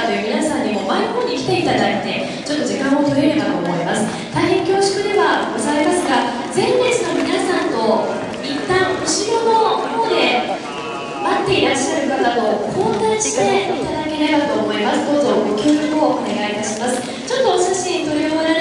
という皆さんにも前の方に来ていただいて、ちょっと時間を取れればと思います。大変恐縮ではございますが、前列の皆さんと一旦後ろの方で待っていらっしゃる方と交代していただければと思います。どうぞご協力をお願いいたします。ちょっとお写真撮り終わら